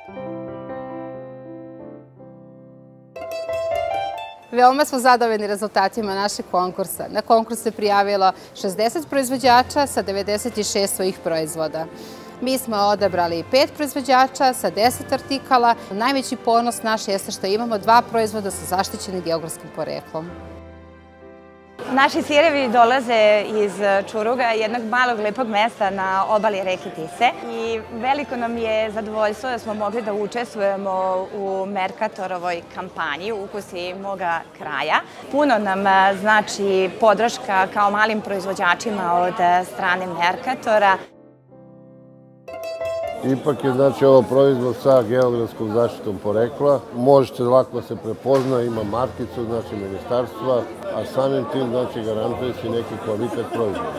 Veoma smo zadovoljni rezultatima našeg konkursa. Na konkurs se prijavilo 60 proizvođača sa 96 svojih proizvoda. Mi smo odabrali 5 proizvođača sa 10 artikala. Najveći ponos naš jeste što imamo 2 proizvoda sa zaštićenim geografskim poreklom. Naši sirevi dolaze iz Čuruga, jednog malog lepog mesta na obali reke Tise. I veliko nam je zadovoljstvo da smo mogli da učestvujemo u Merkatorovoj kampanji Ukusi moga kraja. Puno nam znači podrška kao malim proizvođačima od strane Merkatora. Ipak je znači ovo proizvod sa geografskom zaštitom porekla. Možete lako se prepozna, ima markicu znači ministarstva, a samim tim znači garantuje se neki kvalitet proizvoda.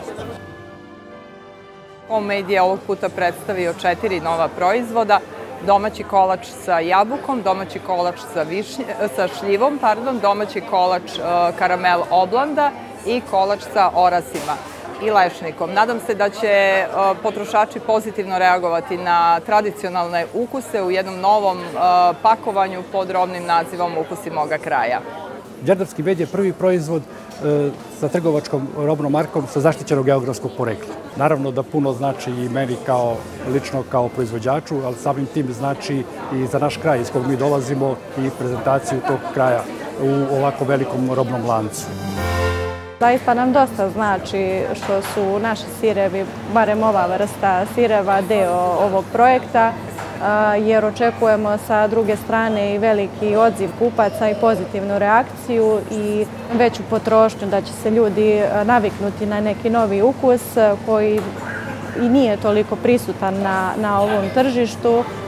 Homemade je ovog puta predstavio 4 nova proizvoda. Domaći kolač sa jabukom, domaći kolač sa šljivom, domaći kolač karamel oblanda i kolač sa orasima i lešnikom. Nadam se da će potrošači pozitivno reagovati na tradicionalne ukuse u jednom novom pakovanju pod robnim nazivom Ukusi moga kraja. Đerdapski med je prvi proizvod sa trgovačkom robnom markom sa zaštićenog geografskog porekla. Naravno da puno znači i meni lično kao proizvođaču, ali samim tim znači i za naš kraj iz kog mi dolazimo i prezentaciju tog kraja u ovako velikom robnom lancu. Zaista nam dosta znači što su naši sirevi, barem ova vrsta sireva, deo ovog projekta, jer očekujemo sa druge strane i veliki odziv kupaca i pozitivnu reakciju i veću potrošnju, da će se ljudi naviknuti na neki novi ukus koji i nije toliko prisutan na ovom tržištu.